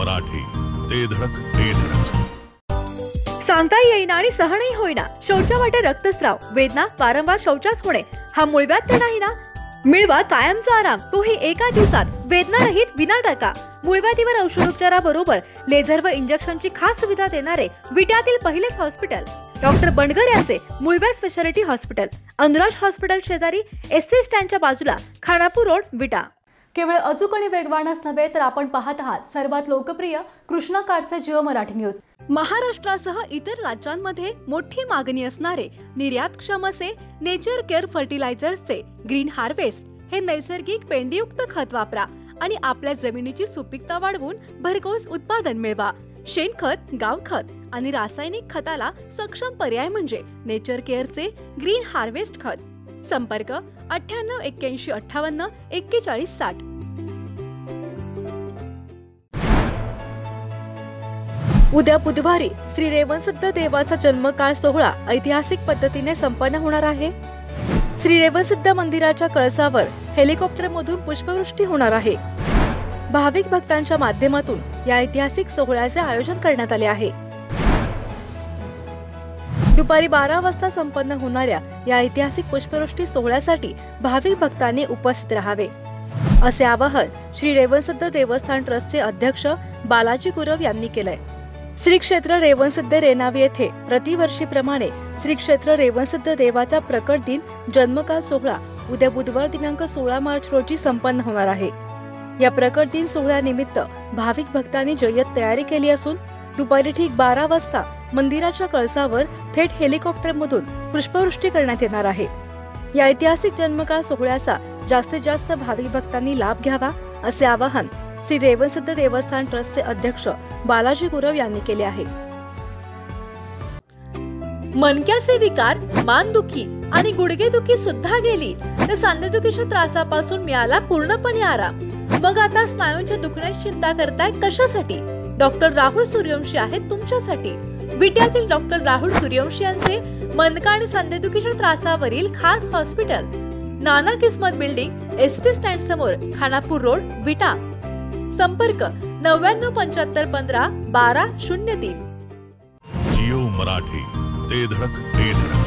मराठी, ते धडक ते धडक. सांगता येईना आणि सहनही होईना शौचा वाटे रक्तस्राव, वेदना, वारंवार शौचास होणे हा मूळव्याध तर नाही ना? मिळवा कायमचा आराम, तोही एका दिवसात, वेदना रहित, विना टाका. मूळव्याधीवर औषधोपचाराबरोबर लेझर व इंजेक्शनची खास सुविधा देणारे विट्यातील पहिलेच हॉस्पिटल डॉक्टर बंडगर यांचे मूळव्याध स्पेशालिटी हॉस्पिटल, अनुराज हॉस्पिटल शेजारी, एसटी स्टँडच्या बाजूला, खानापूर रोड, विटा. केवळ अचूक आणि वेगवानच नव्हे तर आपण पाहत आहात सर्वात लोकप्रिय कृष्णा काडसे जिओ मराठी न्यूज. महाराष्ट्रासह इतर राज्यांमध्ये मोठी मागणी असणारे निर्यातक्षम असे नेचर केअर फर्टिलायझर्सचे ग्रीन हार्वेस्ट हे नैसर्गिक पेंडीयुक्त खत वापरा आणि आपल्या जमिनीची सुपीकता वाढवून भरघोस उत्पादन मिळवा. शेणखत, गावखत आणि रासायनिक खताला सक्षम पर्याय म्हणजे नेचर केअरचे ग्रीन हार्वेस्ट खत. संपर्क 98 81 58 41 60. उद्या बुधवारी श्री रेवणसिद्ध देवाचा जन्मकाळ सोहळा ऐतिहासिक पद्धतीने संपन्न होणार आहे. श्री रेवणसिद्ध मंदिराच्या कळसावर हेलिकॉप्टरमधून पुष्पवृष्टी होणार आहे. भाविक भक्तांच्या माध्यमातून या ऐतिहासिक सोहळ्याचे आयोजन करण्यात आले आहे. दुपारी 12 वाजता संपन्न होणाऱ्या या ऐतिहासिक पुष्पवृष्टी सोहळ्यासाठी भाविक भक्तांनी उपस्थित राहावे असे आवाहन श्री रेवणसिद्ध देवस्थान ट्रस्टचे अध्यक्ष बालाजी गुरव यांनी केलंय. श्री क्षेत्र रेवणसिद्ध रेणावी येथे प्रतिवर्षीप्रमाणे श्री क्षेत्र रेवणसिद्ध देवाचा प्रकट दिन जन्मकाळ सोहळा उद्या बुधवार दिनांक 16 मार्च रोजी संपन्न होणार आहे. या प्रकट दिन सोहळ्यानिमित्त भाविक भक्तांनी जय्यत तयारी केली असून दुपारी ठीक 12 वाजता मंदिराच्या कळसावर थेट हेलिकॉप्टरमधून पुष्पवृष्टी करण्यात येणार आहे. या ऐतिहासिक जन्मकाळ सोहळ्याचा जास्तीत जास्त भाविक भक्तांनी लाभ घ्यावा असे आवाहन श्री रेवणसिद्ध देवस्थान ट्रस्टचे अध्यक्ष बालाजी गुरव यांनी केले आहे. मणक्याचे विकार, मानदुखी आणि गुडघेदुखी सुद्धा गेली तर सांधेदुखीच्या त्रासापासून मिळाला पूर्णपणे आराम. मग आता स्नायूंच्या दुखण्याची चिंता करताय कशासाठी? डॉक्टर राहुल सूर्यवंशी आहेत तुमच्यासाठी. विट्यातील डॉक्टर राहुल सूर्यवंशी यांचे मणका आणि सांधेदुखीच्या त्रासावरील खास हॉस्पिटल, नाना किस्मत बिल्डिंग, एसटी स्टँड समोर, खानापूर रोड, विटा. संपर्क 99 75 15 12 03. जिओ मराठी, ते धडक ते धडक.